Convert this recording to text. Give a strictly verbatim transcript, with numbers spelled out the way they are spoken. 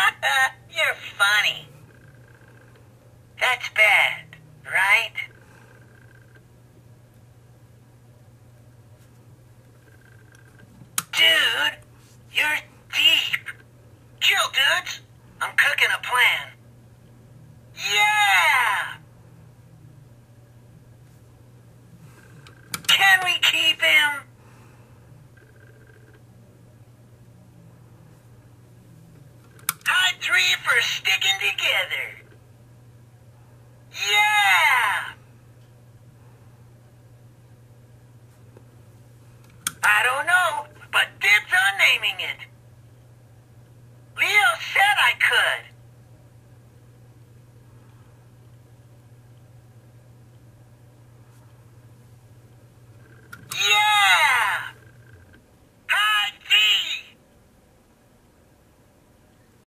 You're funny. That's bad, right? Dude, you're deep. Chill, dudes. I'm cooking a plan. Yeah! Can we keep him? High three for sticking together. Yeah! I don't know, but dibs on naming it.